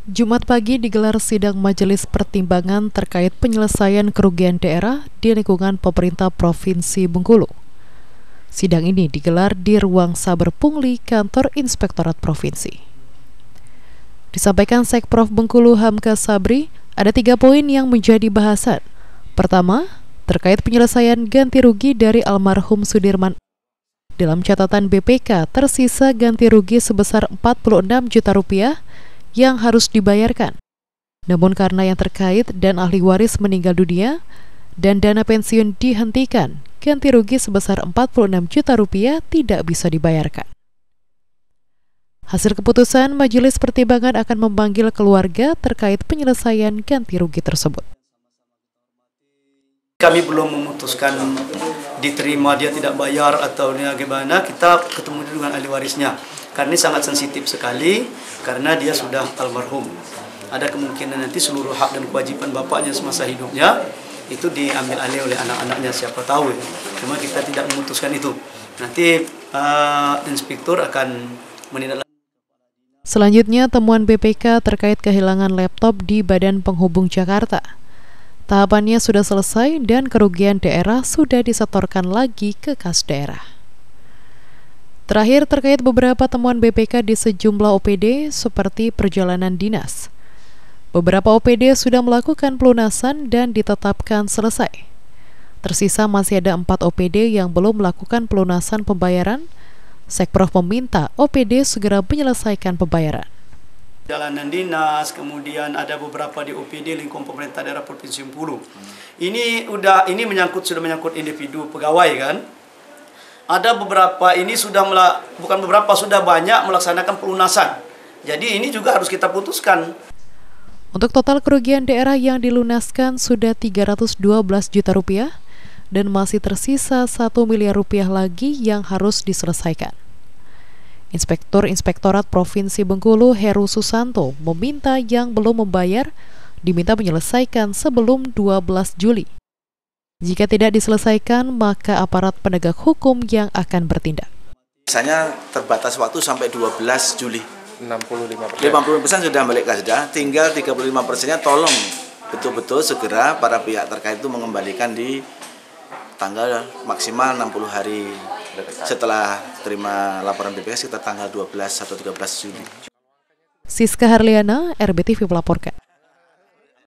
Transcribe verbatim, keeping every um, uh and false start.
Jumat pagi digelar sidang Majelis Pertimbangan terkait penyelesaian kerugian daerah di lingkungan pemerintah Provinsi Bengkulu. Sidang ini digelar di ruang Saber Pungli Kantor Inspektorat Provinsi. Disampaikan Sekprov Bengkulu Hamka Sabri, ada tiga poin yang menjadi bahasan. Pertama, terkait penyelesaian ganti rugi dari almarhum Sudirman. Dalam catatan B P K, tersisa ganti rugi sebesar empat puluh enam juta rupiah yang harus dibayarkan. Namun karena yang terkait dan ahli waris meninggal dunia dan dana pensiun dihentikan, ganti rugi sebesar empat puluh enam juta rupiah tidak bisa dibayarkan. Hasil keputusan, Majelis Pertimbangan akan memanggil keluarga terkait penyelesaian ganti rugi tersebut. Kami belum memutuskan diterima dia tidak bayar atau dia bagaimana, kita ketemu dengan ahli warisnya. Karena ini sangat sensitif sekali, karena dia sudah almarhum. Ada kemungkinan nanti seluruh hak dan kewajiban bapaknya semasa hidupnya itu diambil alih oleh anak-anaknya, siapa tahu. Cuma kita tidak memutuskan itu. Nanti uh, inspektur akan menindaklanjuti. Selanjutnya, temuan B P K terkait kehilangan laptop di Badan Penghubung Jakarta. Tahapannya sudah selesai dan kerugian daerah sudah disetorkan lagi ke kas daerah. Terakhir, terkait beberapa temuan B P K di sejumlah O P D seperti perjalanan dinas. Beberapa O P D sudah melakukan pelunasan dan ditetapkan selesai. Tersisa masih ada empat O P D yang belum melakukan pelunasan pembayaran. Sekprov meminta O P D segera menyelesaikan pembayaran. Perjalanan dinas, kemudian ada beberapa di O P D lingkup pemerintah daerah Provinsi Bengkulu. Ini udah ini menyangkut sudah menyangkut individu pegawai kan? Ada beberapa ini sudah melak, bukan beberapa sudah banyak melaksanakan pelunasan. Jadi ini juga harus kita putuskan. Untuk total kerugian daerah yang dilunaskan sudah tiga ratus dua belas juta rupiah dan masih tersisa satu miliar rupiah lagi yang harus diselesaikan. Inspektur Inspektorat Provinsi Bengkulu Heru Susanto meminta yang belum membayar diminta menyelesaikan sebelum dua belas Juli. Jika tidak diselesaikan, maka aparat penegak hukum yang akan bertindak. Biasanya terbatas waktu sampai dua belas Juli. enam puluh lima persen. lima puluh persen sudah balik kasda, tinggal tiga puluh lima persennya tolong betul-betul segera para pihak terkait itu mengembalikan di tanggal maksimal enam puluh hari setelah terima laporan B P K sekitar tanggal dua belas atau tiga belas Juli. Siska Harliana, R B T V melaporkan.